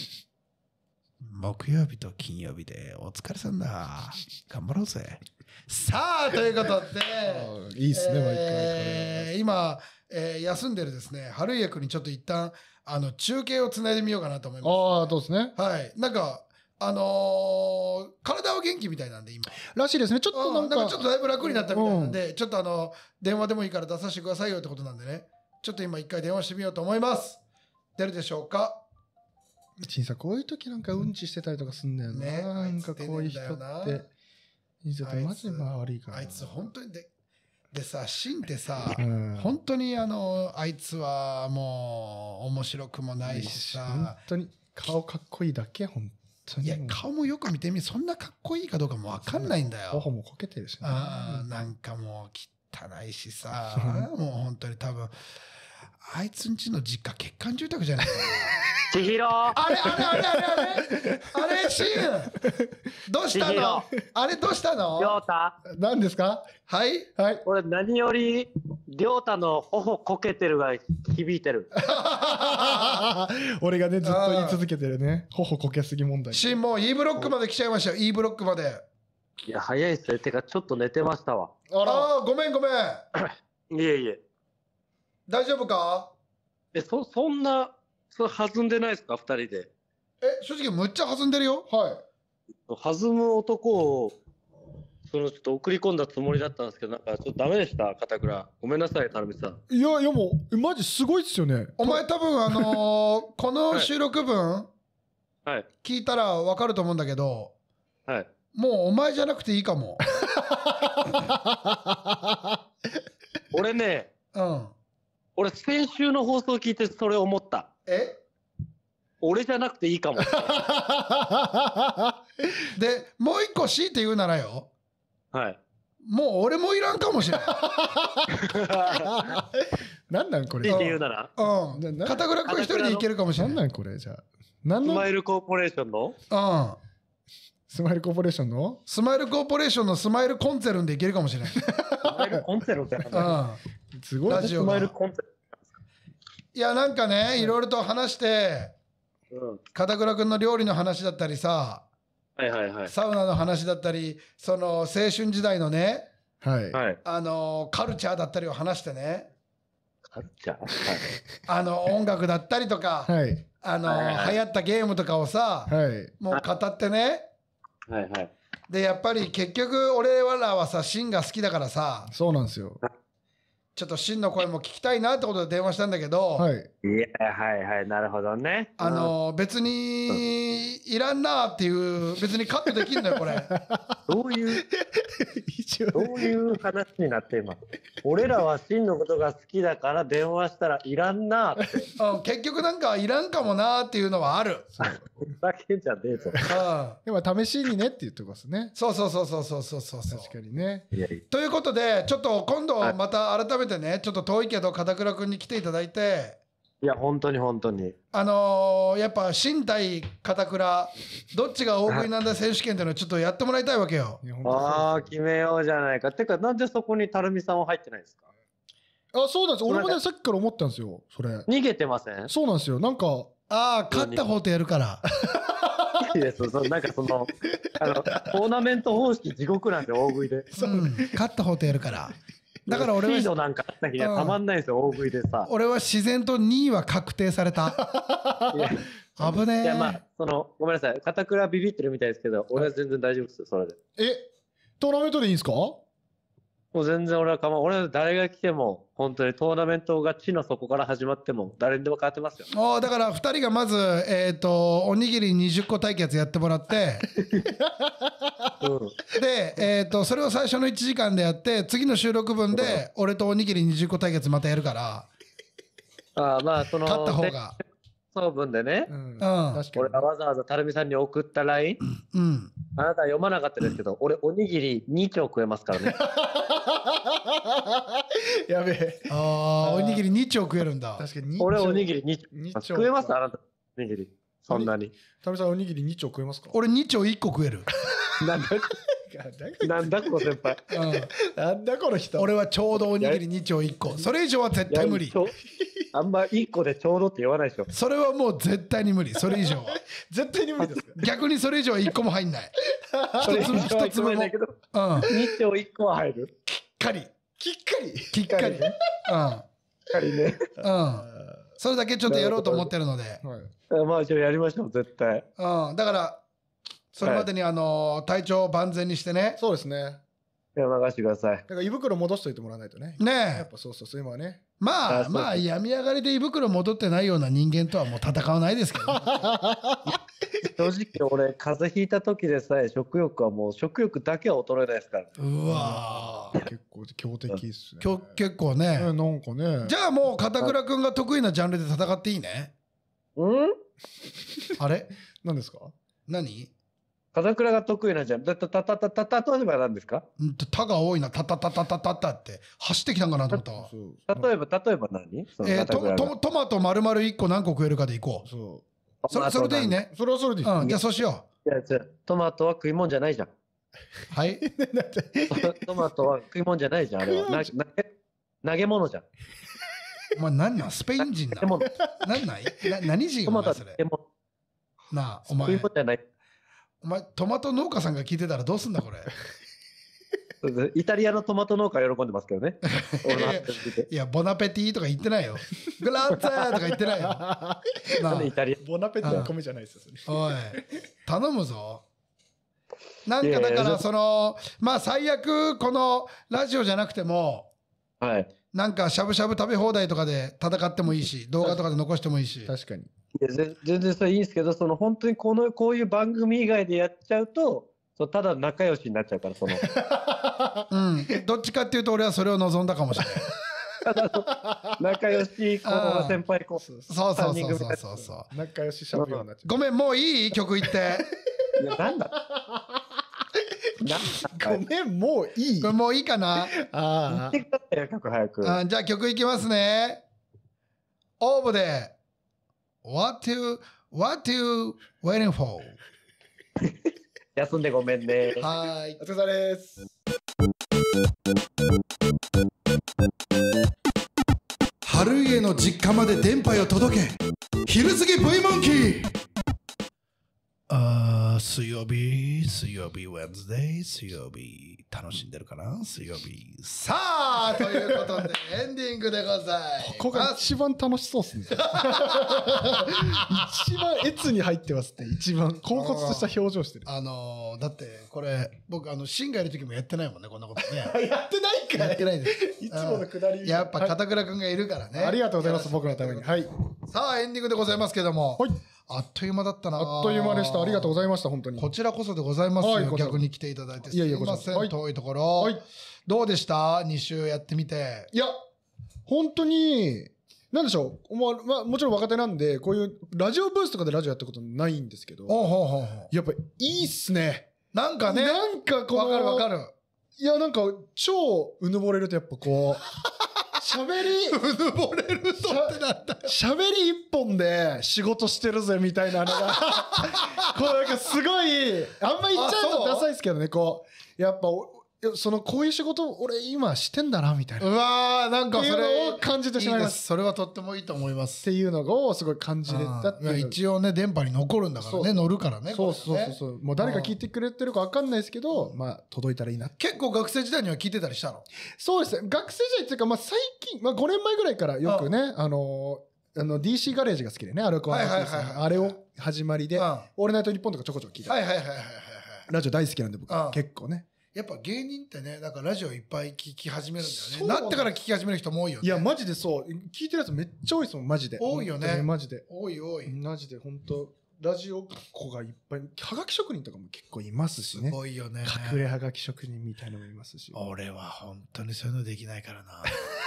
木曜日と金曜日でお疲れさんだ。頑張ろうぜ。さあということで。 いいっすね毎回。 えー今、えー休んでるですね春家君にちょっと一旦あの中継をつないでみようかなと思いまああどうですね。 す。はいなんかあのー体は元気みたいなんで今らしいですね。ちょっとうなんんかなんかちょっとだいぶ楽になったみたいなんで、ちょっとあの電話でもいいから出させてくださいよってことなんでねちょっと今一回電話してみようと思います。出るでしょうか。 陳さんこういう時なんかうんちしてたりとかすんだよな。 ねなんかこういう人あいつ出ねえんだよなって。陳さんってマジでまあ悪いからな。 あいつ本当にででさシンってさ、 うん本当にあのあいつはもう面白くもないし本さ当に顔かっこいいだけ本当に。 いや顔もよく見てみそんなかっこいいかどうかも分かんないんだよ。 頬もこけてるしね。 あーなんかもう汚いしさもう本当に多分あいつんちの実家欠陥住宅じゃないかな。 千尋あれあれあれあれあれあれシンどうしたのあれどうしたの。 亮太何ですか。 はいはい。 俺何より亮太の頬こけてるが響いてる。 俺がねずっと言い続けてるね。頬こけすぎ問題。 シンもう E ブロックまで来ちゃいましたよ E ブロックまで。 いや早いっすね。てかちょっと寝てましたわ。 あら。 ああごめんごめんいえいえ。 大丈夫か。 えそそんなそれ弾んでないですか二人で。 え正直むっちゃ弾んでるよ。 はい。 弾む男をそのちょっと送り込んだつもりだったんですけどなんかちょっとダメでした片倉。ごめんなさいたるみさん。 いやいやもうマジすごいっすよね。 お前多分あのーこの収録分はい聞いたら分かると思うんだけどはい。 もうお前じゃなくていいかも。 俺ねうん俺先週の放送聞いてそれ思った。 え俺じゃなくていいかも。 でもう一個強いて言うならよはい。 もう俺もいらんかもしれない。 なんなんこれ。 強いて言うならうんなな片倉君一人でいけるかもしれない。 なんなんこれじゃあ。なんのスマイルコーポレーションのうんスマイルコーポレーションのスマイルコーポレーションのスマイルコンツェルンでいけるかもしれない。 スマイルコンセルってなんだうん。 すごいね。 スマラジオがイルコンセル。 いやなんかねいろいろと話してうん。 片倉君の料理の話だったりさはいはいはい。 サウナの話だったりその青春時代のねはい。 はい。 あのカルチャーだったりを話してねカルチャーはい。 あの音楽だったりとか、 はい。 あのはいはい流行ったゲームとかをさ、 はい。 もう語ってねはいはい。 でやっぱり結局俺らはさシンが好きだからさそうなんですよ。 ちょっとシンの声も聞きたいなってことで電話したんだけど、 はい。 いや、はいはい、なるほどね。 あの別にいらんなっていう別にカットできんのよこれ。 うん、どういう、 一応どういう話になって今。俺らは真のことが好きだから電話したらいらんなって。 うん、結局なんかいらんかもなっていうのはある。 ふざけんじゃねえぞ。 うん、 でも試しにねって言ってますね。 そうそうそうそうそうそうそうそう。 確かにね。 いやいや。 ということでちょっと今度また改めてねちょっと遠いけど片倉君に来ていただいていや、本当に本当に。 あのー、やっぱ新対片倉どっちが大食いなんだ選手権っていうのをちょっとやってもらいたいわけよ。 いや本当そうああ、決めようじゃないか。てか、なんでそこに垂水さんは入ってないんですか？ あ、そうなんです。俺もね、さっきから思ったんですよ。それ。 逃げてません？ そうなんですよ。なんか、 ああ勝った方とやるからいや、そうそう、なんかその、あの、トーナメント方式地獄なんで、大食いで。 うん勝った方とやるからだから俺スピードはなんかあった日にはたまんないんですよ、大食いでさ。 俺は自然とにいは確定された。 いや、 危ねえ。 いやまあ、その、ごめんなさい。片倉ビビってるみたいですけど、俺は全然大丈夫ですよ、それで。 え、トーナメントでいいんですか？ もう全然俺は構わ俺は誰が来ても、本当にトーナメントが地の底から始まっても、誰にでも勝てますよ。 おーだからふたりがまず、えー、とおにぎりにじゅっこ対決やってもらってうん。 で、えー、とそれを最初のいちじかんでやって次の収録分で俺とおにぎりにじゅっこ対決またやるからああ、まあ、その、 勝った方がそう分でね、 うん。 うん確かに。 俺がわざわざ垂水さんに送った ライン、 うんあなたは読まなかったですけど、俺、おにぎりに丁食えますからね。 やべえ。 あーおにぎりに丁食えるんだ。 確かに。 俺、おにぎりにに丁。 丁食えますあなた、おにぎり。そんなに。 タミさんおにぎりに丁食えますか？ 俺に丁いっこ食える、 なんだ、なんだこの先輩。 うん、 なんだこの人。 俺はちょうどおにぎりに丁いっこそれ以上は絶対無理いやちょあんまいっこでちょうどって言わないでしょ。 それはもう絶対に無理それ以上は絶対に無理ですか？ 逆にそれ以上はいっこも入んないそれ一粒一粒もないけど、 うんに丁いっこは入る。 かりきっかり。 きっかりしっかりね。 うんうんそれだけちょっとやろうと思ってるので、 はい。 まあ、じゃあやりましょう、絶対。 うん、だからそれまでにあの体調を万全にしてねそうですね。 いや、任せてください。 だから胃袋戻しといてもらわないとね。やねえっぱそうそうそう今はね。 まああそうまあ病み上がりで胃袋戻ってないような人間とはもう戦わないですけど正直、俺、風邪ひいた時でさえ、食欲はもう、食欲だけは衰えないですから。 うわー結構強敵っすね。 きょ結構ねねなんかね。 じゃあもう片倉君が得意なジャンルで戦っていいねうんあれ何ですか？ 何風倉が得意なんじゃん。だたたたたたた例えば何ですか？ うんと他が多いなタタタタタタタって走ってきたんかなと思ったわそう。 例えば、例えば何そのえー、 片倉がトトトマト丸々いっこ何個食えるかでいこうそそれそれでいい。ねう。それはそれでいい。 うんじゃあそうしよいや、じゃあトマトは食い物じゃないじゃん。 うはいトマトは食い物じゃないじゃん。あれは。な投げ投げ物じゃん。 お前何なんスペイン人なでも、 なんないな何人トマトはお前それでもなあお食い前物じゃない。 お前トマト農家さんが聞いてたらどうすんだこれイタリアのトマト農家は喜んでますけどね。俺の話を聞いていやボナペティとか言ってないよグラッツァーとか言ってないよななんでイタリボナペティの米じゃないですよ。それあおい頼むぞなんかだかいやいやらそのまあ最悪このラジオじゃなくてもアはい。 なんかしゃぶしゃぶ食べ放題とかで戦ってもいいし動画とかで残してもいいし確かに。 いやぜ全然それいいんですけど、その本当にこのこういう番組以外でやっちゃうと、そうただ仲良しになっちゃうから、そのうんどっちかっていうと俺はそれを望んだかもしれないただの仲良しこの先輩こうそうそうそう三人組そうそうそうそう仲良ししゃべるようになっちゃごめんもういい曲言っていやなんだなんだう。ごめんもういい。 これもういいかな言あってくださいよ、曲早く。 あじゃあ曲いきますね応募で What you What you waiting for 優休んでごめんね。 はーい。 お疲れ様です。 春家の実家まで電波を届け。昼過ぎ V モンキー。あー、水曜日、水曜日、Wednesday、水曜日、楽しんでるかな水曜日。さあ、ということで、エンディングでございます。 ここが一番楽しそうっすね。一番越に入ってますって、一番、恍惚とした表情してる。 あのー、だって、これ、僕、あの、シンがいる時もやってないもんね、こんなことね。 やってないかやってないです。 いつものくだり。 やっぱ、片倉くんがいるからね。 ありがとうございます、僕のために。はい。 さあ、エンディングでございますけども。 はい。 あっという間だったな。 あっという間でした。ありがとうございました、本当に。 こちらこそでございますよ。 はい、 逆に来ていただいて。 いやいや、 すいません、 はい、 遠いところ。はい。どうでした ?に 週やってみて。 いや、本当に、なんでしょう。まあ、まあ、もちろん若手なんで、こういうラジオブースとかでラジオやったことないんですけど。 ほうほうほうほう。 やっぱいいっすね。 なんかね。 なんかこう。 わかるわかる。 いや、なんか、超うぬぼれるとやっぱこう、喋り、 うぬぼれるとってなんだよ。 喋り一本で仕事してるぜみたいなのが、こうなんかすごい、あんま言っちゃうとダサいですけどね、こう、やっぱ、そのこういう仕事俺今してんだなみたいな。 うわー、なんかそれを感じてしまいます。 それはとってもいいと思います。 っていうのをすごい感じれたっていう。 一応ね、電波に残るんだからね、乗るからね。 そうそうそうそう。もう誰か聞いてくれてるか分かんないですけど、まあ届いたらいいな。 結構学生時代には聞いてたりしたの？ そうですね。学生時代っていうか、まあ最近、まあごねんまえぐらいからよくね、あの、あの ディーシー ガレージが好きでね、アルコアーティスト、あれを始まりで、オールナイトニッポンとかちょこちょこ聞いて。 はいはいはいはいはい。 ラジオ大好きなんで僕、結構ね。 やっぱ芸人ってね、なんかラジオいっぱい聞き始めるんだよね。なってから聞き始める人も多いよね。 いや、マジでそう。聞いてるやつめっちゃ多いですもん、マジで。 多いよね。 マジで。 多い多い。 マジで、本当ラジオ子がいっぱい、はがき職人とかも結構いますしね。 すごいよね。 隠れはがき職人みたいなのもいますし。 俺は本当にそういうのできないからな。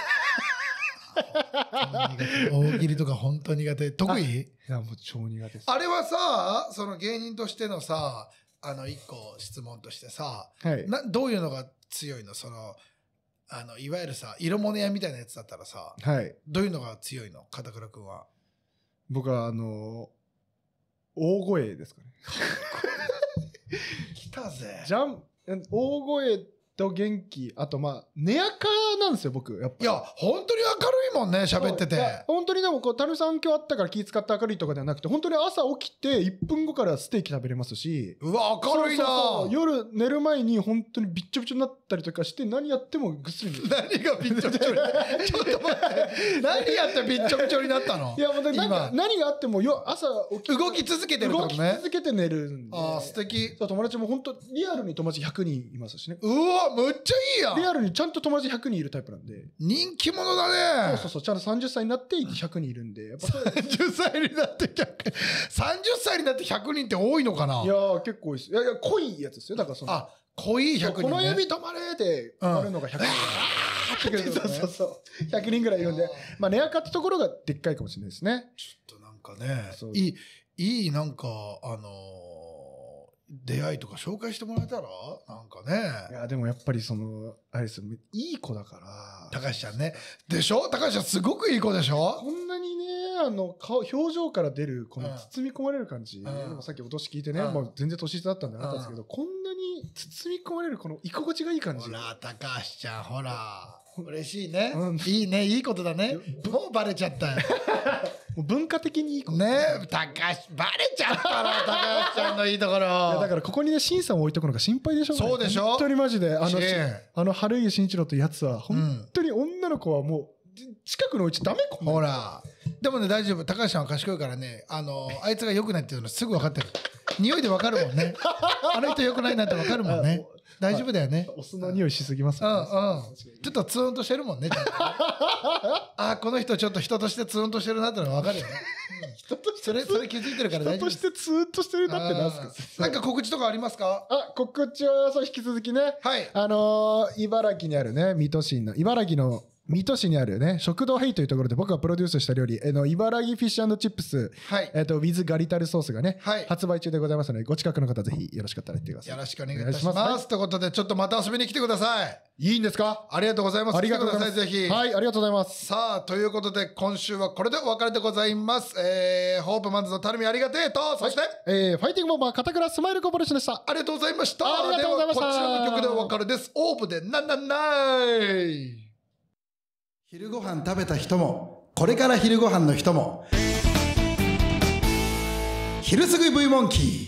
大喜利とか本当苦手。得意？いや、もう超苦手です。 あれはさ、その芸人としてのさ、あの一個質問としてさ、 はい、 などういうのが強いの？そのあのいわゆるさ、色物屋みたいなやつだったらさ、 はい、 どういうのが強いの？片倉くんは。 僕はあの大声ですかね。 来たぜ。 じゃん、大声と元気、あとまあ寝やかなんですよ僕やっぱ。 いや本当に明るいもんね、喋ってて。 本当にでもこうたるさん今日あったから気使って明るいとかではなくて、本当に朝起きていっぷんごからステーキ食べれますし。 うわ明るいな。 そうそうそう、夜寝る前に本当にびっちょびちょになったりとかして、何やってもぐっすり寝る。 何がびっちょびちょにちょっと待って何やってびっちょびちょになったの？ いやもうなんか何があってもよ朝起き動き続けてるってことね。 動き続けて寝るんで。 ああ素敵。 友達も本当リアルに友達ひゃくにんいますしね。 うわむっちゃいいやん。 リアルにちゃんと友達ひゃくにんいるタイプなんで。 人気者だね。 そうそうそう、ちゃんとさんじゅっさいになってひゃくにんいるんで。やっぱさんじゅっさいになってひゃくさんじゅっさいになってひゃくにんって多いのかな？ いやー結構多いです。いやいや濃いやつですよ。だからそのあ濃いひゃくにん、ね、 この指止まれって止まるのがひゃくにん、うん、そうそうそうひゃくにんぐらいいるんで、まあ寝やかってところがでっかいかもしれないですね。 ちょっとなんかねいいいいなんかあのー出会いとか紹介してもらえたらなんかね。 いやでもやっぱりそのあれですよ、いい子だから高橋ちゃんね。でしょ？高橋ちゃんすごくいい子でしょ？ こんなにねあの顔表情から出るこの包み込まれる感じ、うん、でもさっきお年聞いてね、うん、もう全然年下だったんであったんですけど、うん、こんなに包み込まれるこの居心地がいい感じ。 ほら高橋ちゃんほら嬉しいね、うん、いいねいいことだね。もうバレちゃったよ。 もう文化的にいいことね。高橋バレちゃったな高橋ちゃんのいいところ。いやだからここにね審査を置いとくのが心配でしょうね。 そうでしょ。 本当にマジであのあの春家慎一郎というやつは本当に女の子はもう近くのうちダメかも。 ほらでもね大丈夫。高橋さんは賢いからね、あのあいつが良くないっていうのすぐ分かってる。匂いで分かるもんね。あの人良くないなって分かるもんね。大丈夫だよね。 お酢の匂いしすぎますもんね。うんうん。ちょっとツーンとしてるもんね。あこの人ちょっと人としてツーンとしてるなってのが分かるよね。人としてそれそれ気づいてるから大丈夫です。 人としてツーンとしてるなってなんすか。 なんか告知とかありますか？ あ告知はそう引き続きね。 はい。 あの茨城にあるね水戸市の茨城の水戸市にあるね、食堂ヘイというところで僕がプロデュースした料理、えの茨城フィッシュ&チップス、 はいえっと、with ガリタルソースがね、 はい発売中でございますので、ご近くの方ぜひよろしかったら言ってください。 よろしくお願いいたします。 お願いしますということで、ちょっとまた遊びに来てください。 いいんですか？ ありがとうございます。 ありがとうございます。 来てください、ぜひ。 はい、ありがとうございます。 さあ、ということで、今週はこれでお別れでございます。えー、ホープマンズのたるみありがてえと、そして、 えー、ファイティングボンバー片倉スマイルコーポレーションでした。 ありがとうございました。 ありがとうございましたではこちらの曲でお別れです。オープでなんなんない昼ご飯食べた人もこれから昼ご飯の人も昼すぐ V モンキー